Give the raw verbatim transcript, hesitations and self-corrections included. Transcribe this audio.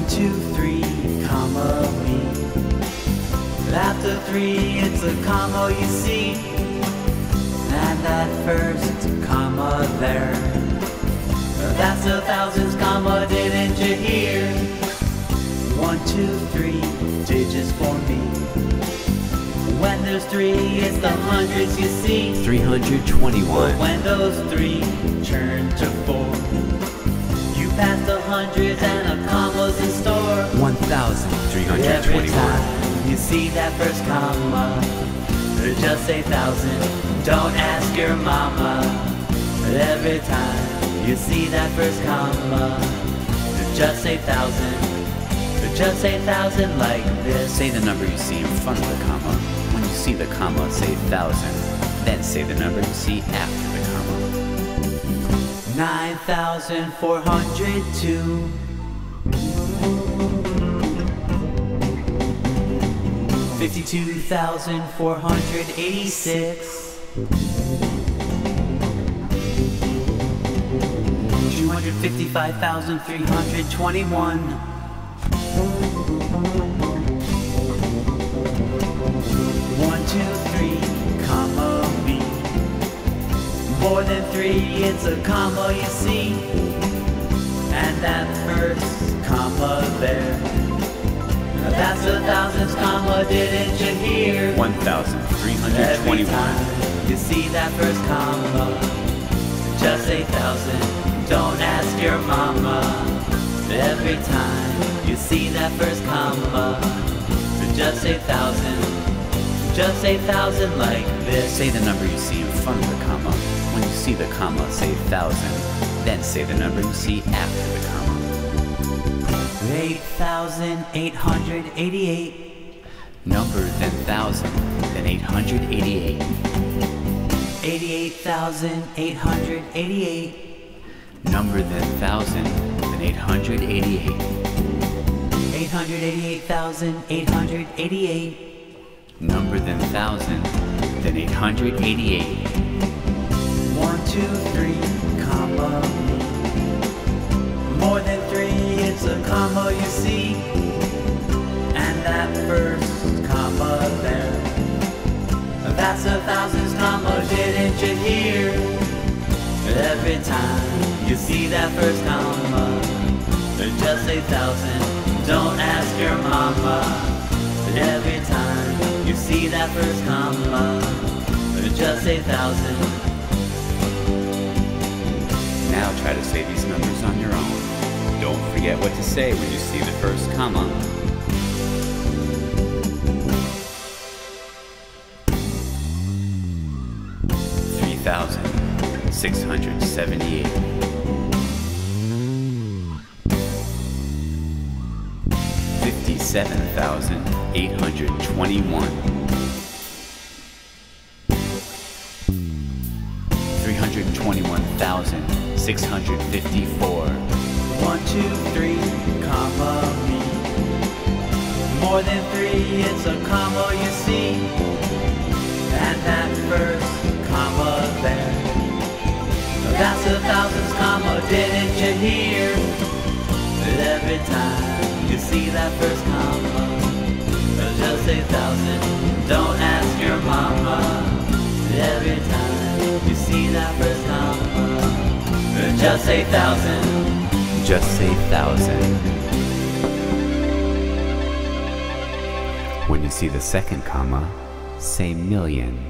two, three, comma, B. After three, it's a comma, you see. And that first comma there, that's a thousands comma, didn't you hear? One, two, three, digits for me. When there's three, it's the hundreds, you see. three hundred twenty-one. When those three turn to four, you pass the hundreds and a comma's in store. one thousand three hundred Every twenty-one. time you see that first comma, just say thousand, don't ask your mama. Every time you see that first comma, just say thousand, just say thousand like this. Say the number you see in front of the comma. When you see the comma, say thousand. Then say the number you see after the comma. Nine thousand four hundred two. Fifty-two thousand four hundred eighty-six. Two hundred fifty-five thousand three hundred twenty-one. One, two, three, comma, B. More than three, it's a comma, you see. And that first comma there, that's a thousands comma, didn't you hear? one thousand three hundred twenty-one. Every time you see that first comma, just say thousand, don't ask your mama. Every time you see that first comma, just say thousand, just say thousand like this. Say the number you see in front of the comma. When you see the comma, say thousand. Then say the number you see after the comma. Eight thousand eight hundred eighty-eight. Number, then thousand, then eight hundred eighty-eight. Eighty-eight thousand eight hundred eighty-eight. Number, then thousand, then eight hundred eighty-eight. Eight hundred eighty-eight thousand eight hundred eighty-eight. Number, then thousand, then eight hundred eighty-eight. One, two, three, comma, more than three, it's a comma, you see. And that first comma there, that's a thousands comma, didn't you hear? Every time you see that first comma, just say thousand, don't ask your mama. Every time you see that first comma, just say thousand. Now try to say these numbers on your own. Don't forget what to say when you see the first comma. three thousand six hundred seventy-eight. fifty-seven thousand eight hundred twenty-one. three hundred twenty-one thousand six hundred fifty-four. One, two, three, comma, B. More than three, it's a comma, you see. And that first comma there, that's a thousands comma, didn't you hear? Every time you see that first comma, just say thousand, don't ask your mama. Every time you see that first comma, just say thousand. Just say thousand. When you see the second comma, say million.